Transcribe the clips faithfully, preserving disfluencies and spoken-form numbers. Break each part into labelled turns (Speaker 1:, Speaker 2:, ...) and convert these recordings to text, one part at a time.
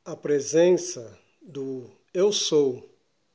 Speaker 1: A presença do Eu Sou.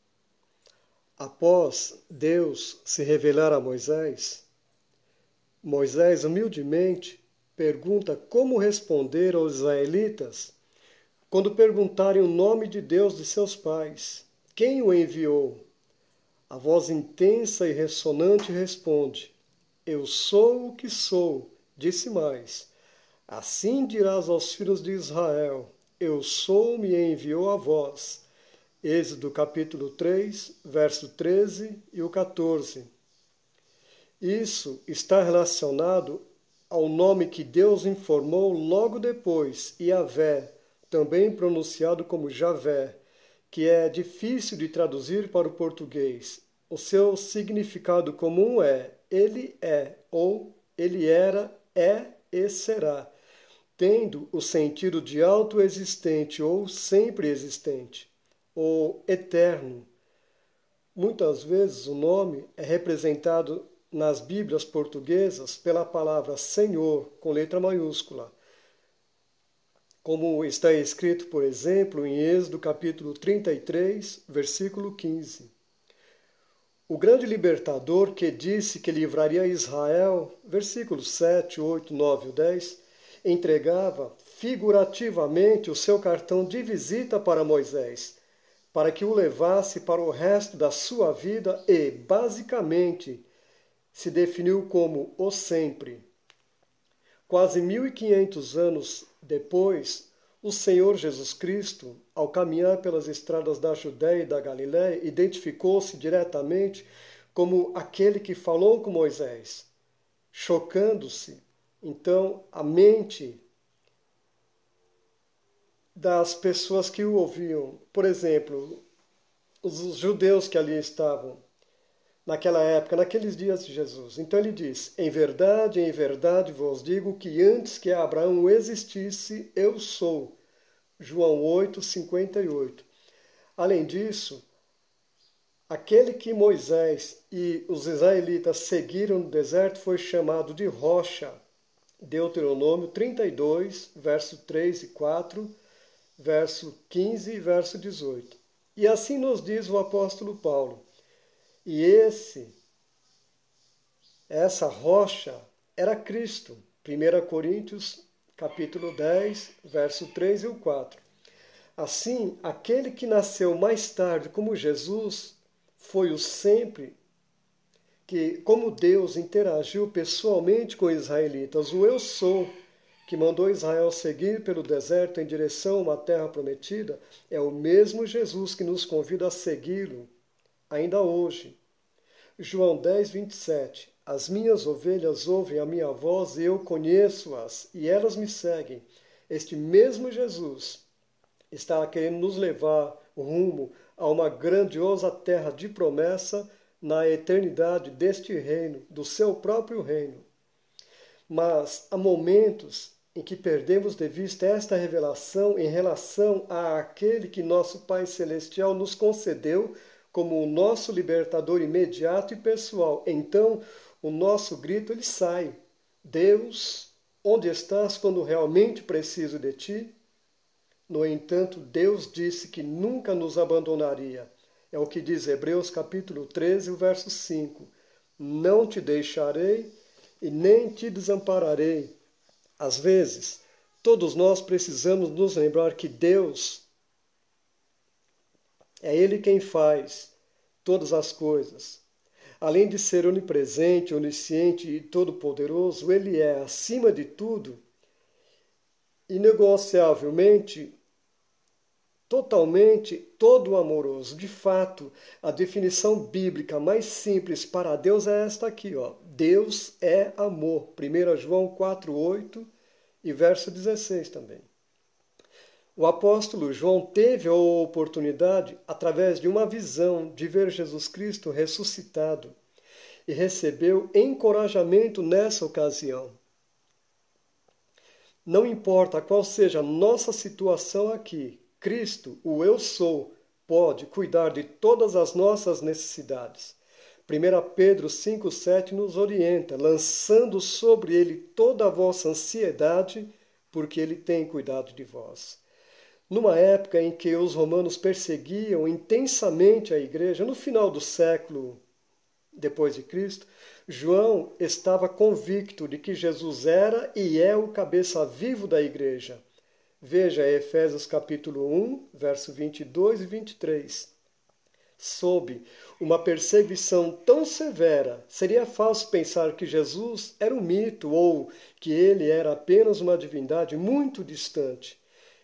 Speaker 1: Após Deus se revelar a Moisés, Moisés humildemente pergunta como responder aos israelitas quando perguntarem o nome de Deus de seus pais. Quem o enviou? A voz intensa e ressonante responde: Eu sou o que sou. Disse mais: Assim dirás aos filhos de Israel: Eu sou, me enviou a vós. Êxodo capítulo três, verso treze e o quatorze. Isso está relacionado ao nome que Deus informou logo depois, Yahvé, também pronunciado como Javé, que é difícil de traduzir para o português. O seu significado comum é Ele é, ou Ele era, é e será, tendo o sentido de autoexistente ou sempre existente, ou eterno. Muitas vezes o nome é representado nas Bíblias portuguesas pela palavra Senhor, com letra maiúscula, como está escrito, por exemplo, em Êxodo capítulo trinta e três, versículo quinze. O grande libertador que disse que livraria Israel, versículos sete, oito, nove e dez, entregava figurativamente o seu cartão de visita para Moisés, para que o levasse para o resto da sua vida e, basicamente, se definiu como o sempre. Quase mil e quinhentos anos depois, o Senhor Jesus Cristo, ao caminhar pelas estradas da Judéia e da Galiléia, identificou-se diretamente como aquele que falou com Moisés, chocando-se, então, a mente das pessoas que o ouviam. Por exemplo, os judeus que ali estavam naquela época, naqueles dias de Jesus. Então ele diz: Em verdade, em verdade vos digo que antes que Abraão existisse, eu sou. João oito, cinquenta e oito. Além disso, aquele que Moisés e os israelitas seguiram no deserto foi chamado de rocha. Deuteronômio trinta e dois, verso três e quatro, verso quinze e verso dezoito. E assim nos diz o apóstolo Paulo. E esse, essa rocha era Cristo. primeira Coríntios, capítulo dez, verso três e o quatro. Assim, aquele que nasceu mais tarde como Jesus foi o sempre que, como Deus interagiu pessoalmente com os israelitas, o Eu Sou, que mandou Israel seguir pelo deserto em direção a uma terra prometida, é o mesmo Jesus que nos convida a segui-lo ainda hoje. João dez, vinte e sete. As minhas ovelhas ouvem a minha voz e eu conheço-as, e elas me seguem. Este mesmo Jesus está querendo nos levar rumo a uma grandiosa terra de promessa na eternidade deste reino, do seu próprio reino. Mas há momentos em que perdemos de vista esta revelação em relação àquele que nosso Pai Celestial nos concedeu como o nosso libertador imediato e pessoal. Então, o nosso grito ele sai: Deus, onde estás quando realmente preciso de ti? No entanto, Deus disse que nunca nos abandonaria. É o que diz Hebreus capítulo treze, o verso cinco. Não te deixarei e nem te desampararei. Às vezes, todos nós precisamos nos lembrar que Deus é Ele quem faz todas as coisas. Além de ser onipresente, onisciente e todo-poderoso, Ele é, acima de tudo, inegociavelmente, totalmente todo amoroso. De fato, a definição bíblica mais simples para Deus é esta aqui, ó. Deus é amor. primeira João quatro, oito e verso dezesseis também. O apóstolo João teve a oportunidade, através de uma visão, de ver Jesus Cristo ressuscitado e recebeu encorajamento nessa ocasião. Não importa qual seja a nossa situação aqui, Cristo, o Eu Sou, pode cuidar de todas as nossas necessidades. primeira Pedro cinco, sete nos orienta, lançando sobre Ele toda a vossa ansiedade, porque Ele tem cuidado de vós. numa época em que os romanos perseguiam intensamente a igreja, no final do século depois de Cristo, João estava convicto de que Jesus era e é o cabeça vivo da igreja. Veja Efésios capítulo um, verso vinte e dois e vinte e três. Sob uma perseguição tão severa, seria fácil pensar que Jesus era um mito ou que ele era apenas uma divindade muito distante,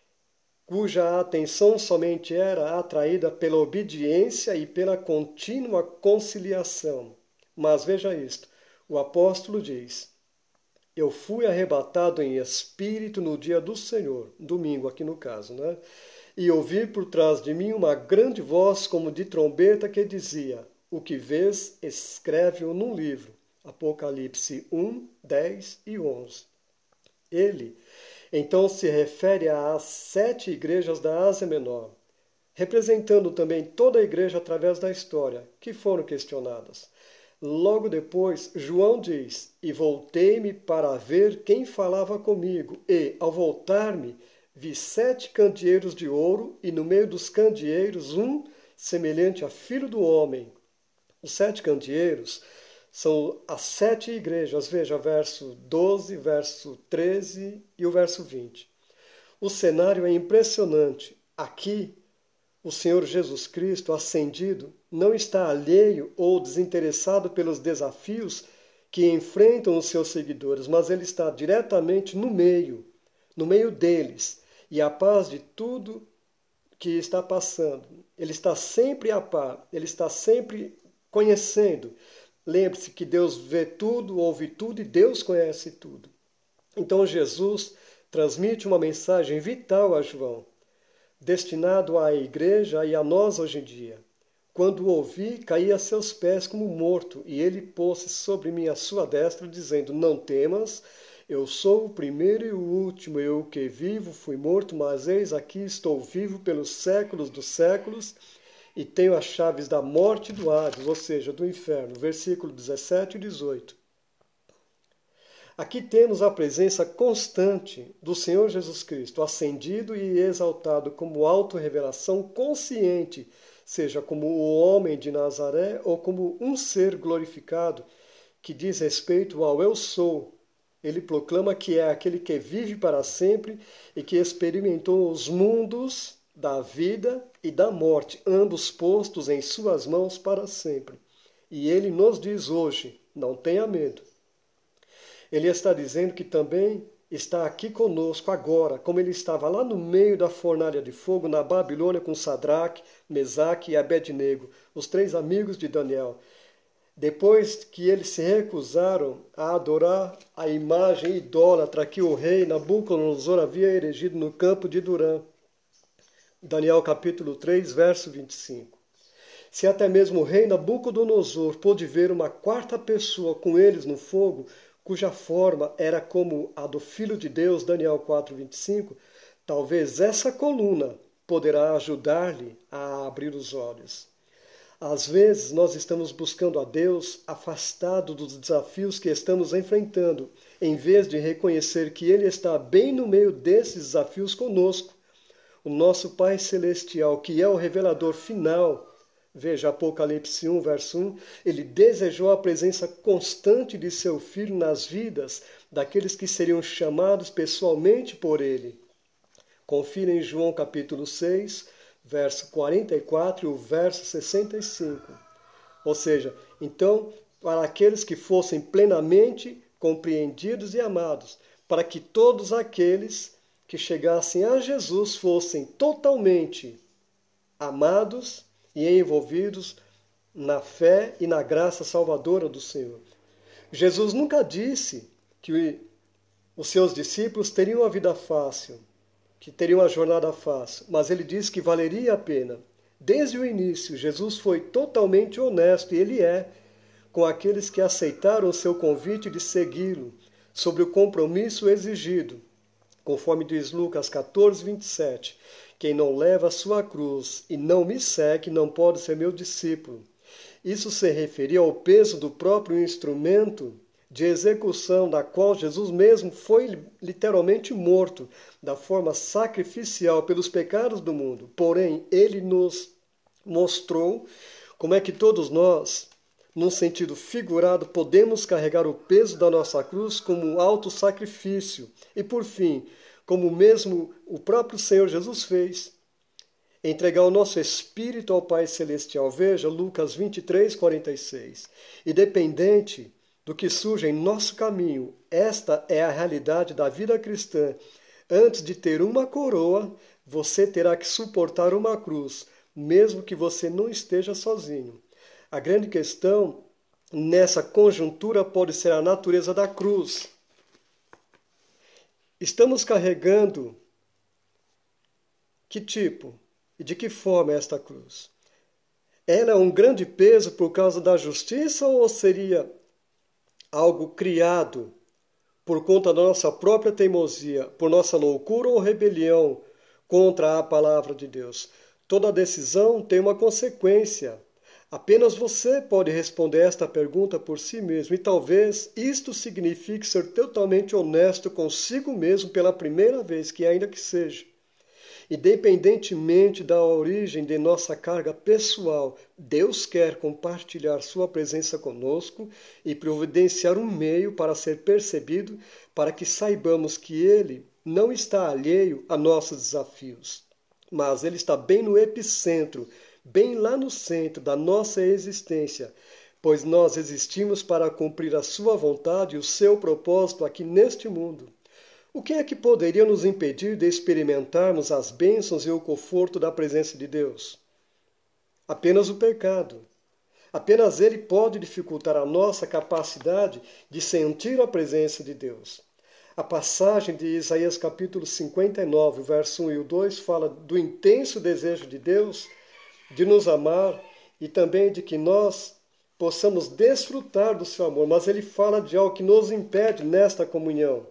Speaker 1: cuja atenção somente era atraída pela obediência e pela contínua conciliação. Mas veja isto, o apóstolo diz: eu fui arrebatado em espírito no dia do Senhor, domingo aqui no caso, né? E ouvi por trás de mim uma grande voz como de trombeta que dizia: o que vês, escreve-o num livro. Apocalipse um, dez e onze. Ele, então, se refere às sete igrejas da Ásia Menor, representando também toda a igreja através da história, que foram questionadas. Logo depois, João diz: e voltei-me para ver quem falava comigo, e, ao voltar-me, vi sete candeeiros de ouro, e no meio dos candeeiros um semelhante a filho do homem. Os sete candeeiros são as sete igrejas. Veja verso doze, verso treze e o verso vinte. O cenário é impressionante. Aqui, o Senhor Jesus Cristo, ascendido, não está alheio ou desinteressado pelos desafios que enfrentam os seus seguidores, mas ele está diretamente no meio, no meio deles, e a paz de tudo que está passando. Ele está sempre a par, ele está sempre conhecendo. Lembre-se que Deus vê tudo, ouve tudo e Deus conhece tudo. Então Jesus transmite uma mensagem vital a João, destinado à igreja e a nós hoje em dia. Quando o ouvi, caí a seus pés como morto, e ele pôs-se sobre mim a sua destra, dizendo: não temas, eu sou o primeiro e o último, eu que vivo fui morto, mas eis aqui estou vivo pelos séculos dos séculos, e tenho as chaves da morte e do Hades, ou seja, do inferno. Versículo dezessete e dezoito. Aqui temos a presença constante do Senhor Jesus Cristo, ascendido e exaltado como autorrevelação consciente, seja como o homem de Nazaré ou como um ser glorificado que diz respeito ao eu sou. Ele proclama que é aquele que vive para sempre e que experimentou os mundos da vida e da morte, ambos postos em suas mãos para sempre. E ele nos diz hoje: não tenha medo. Ele está dizendo que também está aqui conosco agora, como ele estava lá no meio da fornalha de fogo na Babilônia com Sadraque, Mesaque e Abednego, os três amigos de Daniel. Depois que eles se recusaram a adorar a imagem idólatra que o rei Nabucodonosor havia erigido no campo de Durã. Daniel capítulo três, verso vinte e cinco. Se até mesmo o rei Nabucodonosor pôde ver uma quarta pessoa com eles no fogo, cuja forma era como a do Filho de Deus, Daniel quatro, vinte e cinco, talvez essa coluna poderá ajudar-lhe a abrir os olhos. Às vezes nós estamos buscando a Deus afastado dos desafios que estamos enfrentando, em vez de reconhecer que Ele está bem no meio desses desafios conosco. O nosso Pai Celestial, que é o revelador final, veja Apocalipse um, verso um, ele desejou a presença constante de seu Filho nas vidas daqueles que seriam chamados pessoalmente por ele. Confira em João capítulo seis, verso quarenta e quatro e o verso sessenta e cinco. Ou seja, então, para aqueles que fossem plenamente compreendidos e amados, para que todos aqueles que chegassem a Jesus fossem totalmente amados e envolvidos na fé e na graça salvadora do Senhor. Jesus nunca disse que os seus discípulos teriam a vida fácil, que teriam a jornada fácil, mas ele disse que valeria a pena. Desde o início, Jesus foi totalmente honesto, e ele é, com aqueles que aceitaram o seu convite de segui-lo, sobre o compromisso exigido. Conforme diz Lucas catorze, vinte e sete, quem não leva a sua cruz e não me segue não pode ser meu discípulo. Isso se referia ao peso do próprio instrumento de execução, da qual Jesus mesmo foi literalmente morto, da forma sacrificial pelos pecados do mundo. Porém, ele nos mostrou como é que todos nós, num sentido figurado, podemos carregar o peso da nossa cruz como auto-sacrifício. E, por fim, como mesmo o próprio Senhor Jesus fez, entregar o nosso espírito ao Pai Celestial. Veja Lucas vinte e três, quarenta e seis. Independente do que surja em nosso caminho, esta é a realidade da vida cristã. Antes de ter uma coroa, você terá que suportar uma cruz, mesmo que você não esteja sozinho. A grande questão nessa conjuntura pode ser a natureza da cruz. Estamos carregando que tipo e de que forma é esta cruz? Ela é um grande peso por causa da justiça ou seria algo criado por conta da nossa própria teimosia, por nossa loucura ou rebelião contra a palavra de Deus? Toda decisão tem uma consequência. Apenas você pode responder esta pergunta por si mesmo, e talvez isto signifique ser totalmente honesto consigo mesmo pela primeira vez, que ainda que seja. Independentemente da origem de nossa carga pessoal, Deus quer compartilhar sua presença conosco e providenciar um meio para ser percebido, para que saibamos que Ele não está alheio a nossos desafios, mas Ele está bem no epicentro, bem lá no centro da nossa existência, pois nós existimos para cumprir a sua vontade e o seu propósito aqui neste mundo. O que é que poderia nos impedir de experimentarmos as bênçãos e o conforto da presença de Deus? Apenas o pecado. Apenas ele pode dificultar a nossa capacidade de sentir a presença de Deus. A passagem de Isaías capítulo cinquenta e nove, verso um e o dois, fala do intenso desejo de Deus de nos amar e também de que nós possamos desfrutar do seu amor, mas ele fala de algo que nos impede nesta comunhão.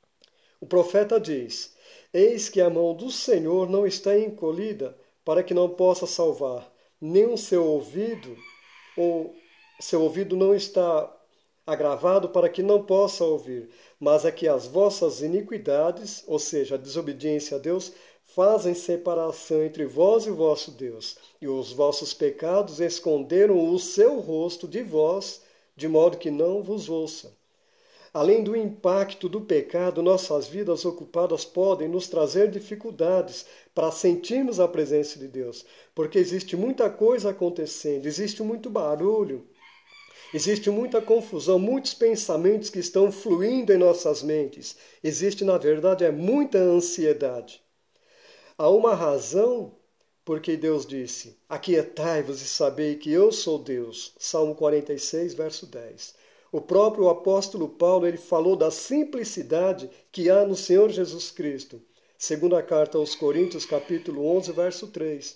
Speaker 1: O profeta diz: eis que a mão do Senhor não está encolhida para que não possa salvar, nem o seu ouvido, ou seu ouvido não está agravado para que não possa ouvir, mas é que as vossas iniquidades, ou seja, a desobediência a Deus, fazem separação entre vós e o vosso Deus, e os vossos pecados esconderam o seu rosto de vós, de modo que não vos ouça. Além do impacto do pecado, nossas vidas ocupadas podem nos trazer dificuldades para sentirmos a presença de Deus, porque existe muita coisa acontecendo, existe muito barulho, existe muita confusão, muitos pensamentos que estão fluindo em nossas mentes. Existe, na verdade, é muita ansiedade. Há uma razão porque Deus disse: aquietai-vos e sabei que eu sou Deus. Salmo quarenta e seis, verso dez. O próprio apóstolo Paulo ele falou da simplicidade que há no Senhor Jesus Cristo. Segunda carta aos Coríntios, capítulo onze, verso três.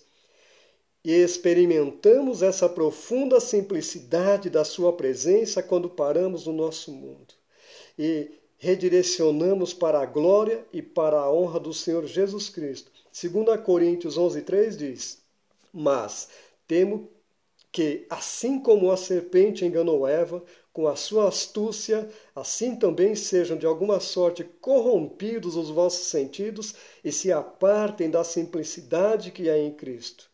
Speaker 1: E experimentamos essa profunda simplicidade da sua presença quando paramos no nosso mundo e redirecionamos para a glória e para a honra do Senhor Jesus Cristo. Segunda Coríntios onze, três diz: mas temo que, assim como a serpente enganou Eva com a sua astúcia, assim também sejam de alguma sorte corrompidos os vossos sentidos e se apartem da simplicidade que há em Cristo.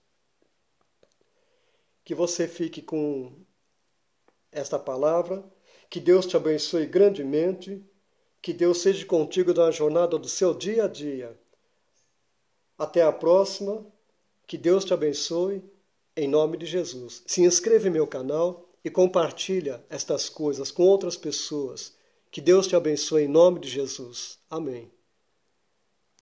Speaker 1: Que você fique com esta palavra, que Deus te abençoe grandemente, que Deus seja contigo na jornada do seu dia a dia. Até a próxima, que Deus te abençoe, em nome de Jesus. Se inscreva em meu canal e compartilha estas coisas com outras pessoas. Que Deus te abençoe em nome de Jesus. Amém.